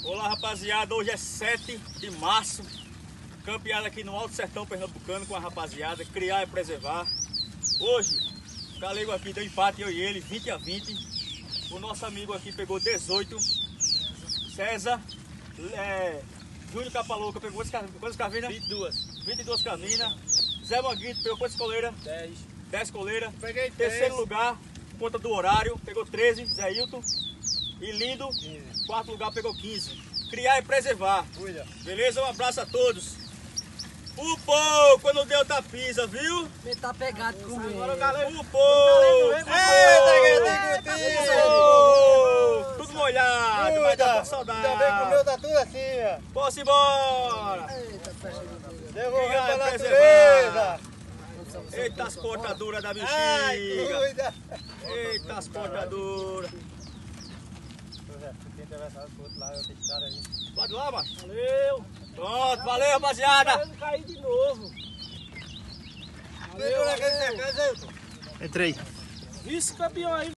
Olá, rapaziada, hoje é 7 de março, campeado aqui no Alto Sertão Pernambucano com a rapaziada, criar e preservar. Hoje, o galego aqui deu empate, eu e ele, 20 a 20. O nosso amigo aqui pegou 18. César, Júnior Capalouca pegou quantas cavinas? 22 cavinas. Zé Manguito pegou quantas coleiras? 10 coleiras. Peguei Terceiro lugar, por conta do horário, pegou 13, Zé Hilton. E Lindo, 15. Quarto lugar, pegou 15. Criar e preservar. Cuida. Beleza? Um abraço a todos. O povo, quando deu tapisa, viu? Ele tá pegado comigo. O povo! Tudo molhado, mas tá com saudade. Ainda bem que o meu tá tudo assim, ó. Posso ir embora! Devolvendo pra preservar. natureza. Eita as cortaduras da Ai, bexiga! cuida. Eita as cortaduras! Tem atravessado pro outro lado, eu tenho que estar aí. Pode lá, macho. Valeu. Pronto, valeu, rapaziada! Querendo cair de novo. Entrou naquele cercado, Zé Hilton? Entrei. Vice-campeão aí.